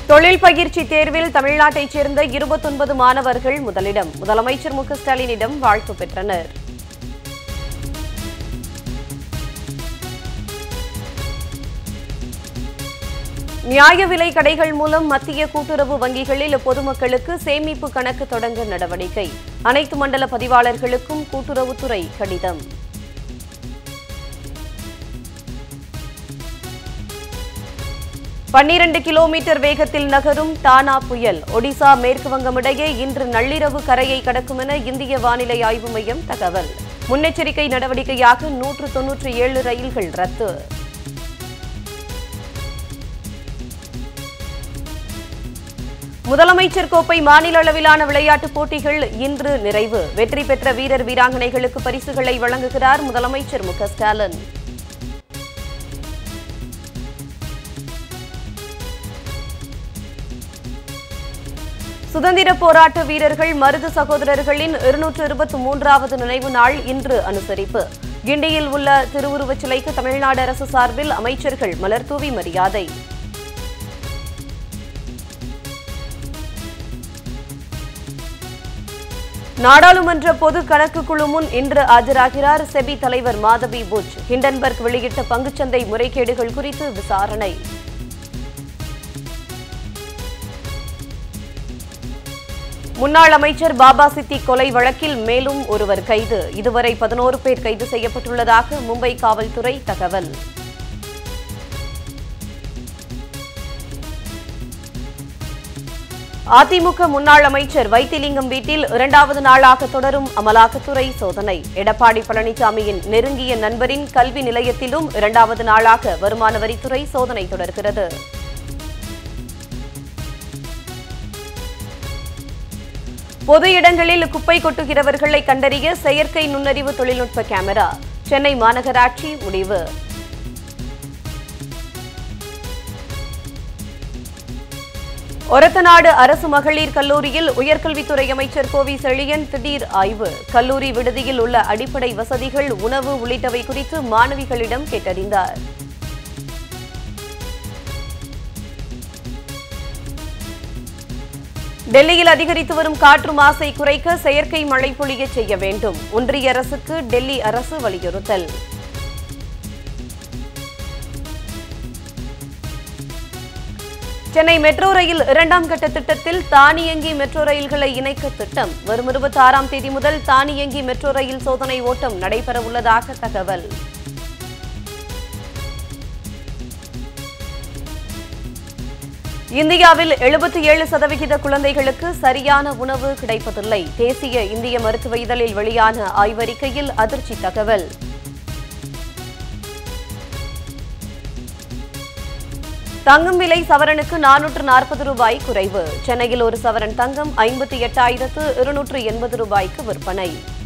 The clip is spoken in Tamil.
தொழில் பயிற்சி தேர்வில் தமிழ்நாட்டைச் சேர்ந்த 29 மாணவர்கள் முதலிடம். முதலமைச்சர் MKஸ்டாலினிடம் வாழ்த்து பெற்றனர். நியாய விலை கடைகள் மூலம் மத்திய கூட்டுறவு வங்கிகளில் பொதுமக்களுக்கு சேமிப்பு கணக்கு தொடங்க நடவடிக்கை. அனைத்து மண்டல பதிவாளர்களுக்கும் கூட்டுறவுத்துறை கடிதம். பன்னிரண்டு கிலோமீட்டர் வேகத்தில் நகரும் டானா புயல் ஒடிசா மேற்கு வங்கம் இடையே இன்று நள்ளிரவு கரையை கடக்கும் என இந்திய வானிலை ஆய்வு மையம் தகவல். முன்னெச்சரிக்கை நடவடிக்கையாக 197 ரயில்கள் ரத்து. முதலமைச்சர் கோப்பை மாநில அளவிலான விளையாட்டுப் போட்டிகள் இன்று நிறைவு. வெற்றி பெற்ற வீரர் வீராங்கனைகளுக்கு பரிசுகளை வழங்குகிறார் முதலமைச்சர் MKஸ்டாலின். சுதந்திர போராட்ட வீரர்கள் மருது சகோதரர்களின் 223வது நினைவு நாள் இன்று அனுசரிப்பு. கிண்டியில் உள்ள திருவுருவச் சிலைக்கு தமிழ்நாடு அரசு சார்பில் அமைச்சர்கள் மலர்தூவி மரியாதை. நாடாளுமன்ற பொது கணக்கு குழு முன் இன்று ஆஜராகிறார் செபி தலைவர் மாதவி புஜ். ஹிண்டன்பர்க் வெளியிட்ட பங்குச்சந்தை முறைகேடுகள் குறித்து விசாரணை. முன்னாள் அமைச்சர் பாபா சித்திக் கொலை வழக்கில் மேலும் ஒருவர் கைது. இதுவரை 11 பேர் கைது செய்யப்பட்டுள்ளதாக மும்பை காவல்துறை தகவல். அதிமுக முன்னாள் அமைச்சர் வைத்திலிங்கம் வீட்டில் 2வது நாளாக தொடரும் அமலாக்கத்துறை சோதனை. எடப்பாடி பழனிசாமியின் நெருங்கிய நண்பரின் கல்வி நிலையத்திலும் 2வது நாளாக வருமான வரித்துறை சோதனை தொடர்கிறது. பொது இடங்களில் குப்பை கொட்டுகிறவர்களை கண்டறிய செயற்கை நுண்ணறிவு தொழில்நுட்ப கேமரா. சென்னை மாநகராட்சி முடிவு. ஒரத்தநாடு அரசு மகளிர் கல்லூரியில் உயர்கல்வித்துறை அமைச்சர் கோவி செழியன் திடீர் ஆய்வு. கல்லூரி விடுதியில் உள்ள அடிப்படை வசதிகள், உணவு உள்ளிட்டவை குறித்து மாணவிகளிடம் கேட்டறிந்தார். டெல்லியில் அதிகரித்து வரும் காற்று மாசை குறைக்க செயற்கை மழை பொழிய செய்ய வேண்டும். ஒன்றிய அரசுக்கு டெல்லி அரசு வலியுறுத்தல். சென்னை மெட்ரோ ரயில் 2ஆம் கட்ட திட்டத்தில் தானியங்கி மெட்ரோ ரயில்களை இணைக்க திட்டம். வரும் 26ஆம் தேதி முதல் தானியங்கி மெட்ரோ ரயில் சோதனை ஓட்டம் நடைபெறவுள்ளதாக தகவல். இந்தியாவில் 77% குழந்தைகளுக்கு சரியான உணவு கிடைப்பதில்லை. தேசிய இந்திய மருத்துவ இதழில் வெளியான ஆய்வறிக்கையில் அதிர்ச்சி தகவல். தங்கம் விலை சவரனுக்கு 440 ரூபாய் குறைவு. சென்னையில் ஒரு சவரன் தங்கம் 58,280 ரூபாய்க்கு விற்பனை.